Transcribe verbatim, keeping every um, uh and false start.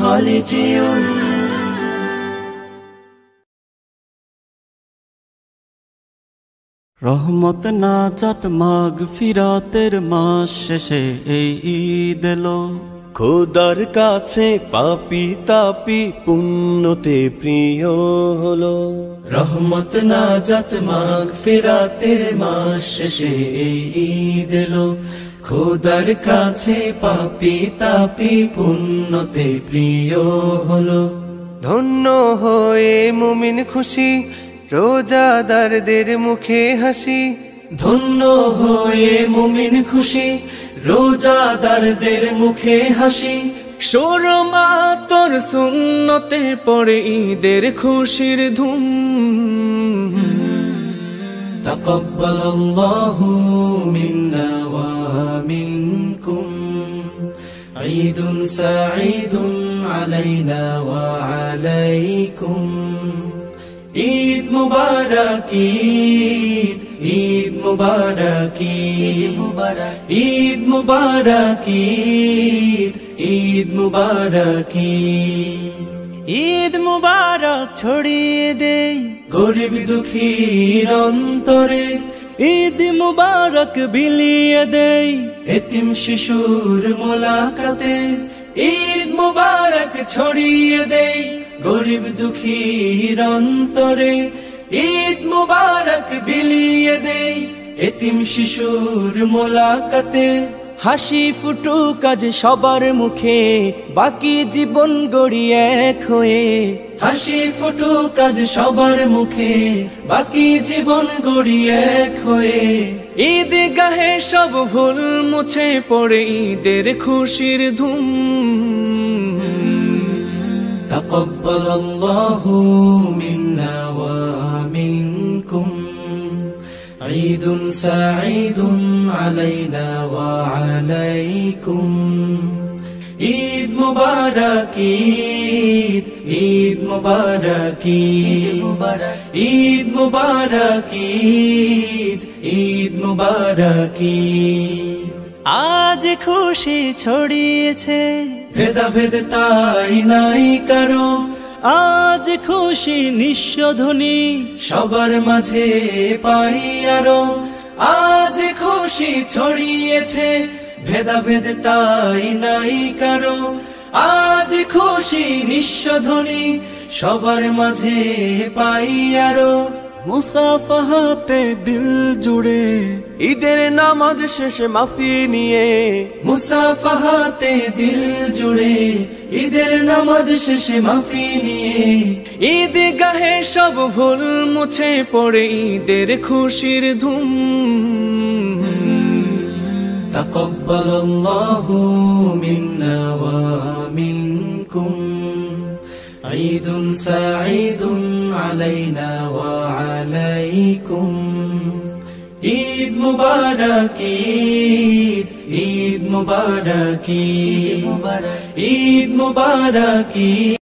خالدون রহমত নাজাত মাগফিরাতের মাস শেষে এই ঈদ এলো খোদার কাছে পাপী তাপী পুণ্যতে প্রিয় হলো রহমত নাজাত মাগফিরাতের মাস শেষে এই ঈদ এলো খোদার কাছে পাপী তাপী পুণ্যতে প্রিয় হলো ধন্য হয়ে মুমিন খুশি রোজাদারদের মুখে হাসি ধন্য হয়ে মুমিন খুশি রোজাদারদের মুখে হাসি শোরমা তোর সুন্নতে পড়ে ঈদের খুশির ধুম তাকাব্বালাল্লাহু মিন্না ওয়া মিনকুম ঈদুন সাঈদুন আলাইনা ওয়া আলাইকুম ঈদ মুবারক ঈদ ঈদ মুবারক ঈদ মুবারক ঈদ ঈদ মুবারক ঈদ মুবারক ছড়িয়ে দেই গরিব দুঃখীর অন্তরে ঈদ মুবারক বিলিয়ে দেই এতিম শিশুর মোলাকাতে ঈদ মুবারক ছড়িয়ে দেই গরিব দুঃখীর অন্তরে ঈদ মুবারক বিলিয়ে দেই এতিম শিশুর মোলাকাতে হাসি ফুটুক আজ সবার মুখে বাকি জীবন গড়ি এক হয়ে হাসি ফুটুক আজ সবার মুখে বাকি জীবন গড়ি এক হয়ে ঈদ গাহে সব ভুল মুছে পড়ে ঈদের খুশির ধুম তাকাব্বালাল্লাহু মিন্না ওয়া মিনকুম ঈদুন সাঈদুন আলাইনা ওয়া আলাইকুম ঈদ মুবারক ঈদ ঈদ মুবারক ঈদ মুবারক ঈদ ঈদ মুবারক আজ খুশি ছড়িয়েছে ভেদাভেদ তাই নাই কারো আজ খুশি নিঃস্বধ্বনি সবার মাঝে পাই আরো আজ খুশি ছড়িয়েছে ভেদাভেদ তাই নাই কারো আজ খুশি নিঃস্বধ্বনি সবার মাঝে পাই আরো মুসাফাহাতে দিল জুড়ে ঈদের নামাজ শেষে মাফি নিয়ে মুসাফাহাতে দিল জুড়ে ঈদের নামাজ শেষে মাফি নিয়ে ঈদ গাহে সব ভুল মুছে পড়ে ঈদের খুশির ধুম তাকাব্বালাল্লাহু মিন্না ওয়া মিনকুম ঈদুন সাঈদুন আলাইনা ওয়া আলাইকুম ঈদ মুবারক ঈদ ঈদ মুবারক ঈদ মুবারক ঈদ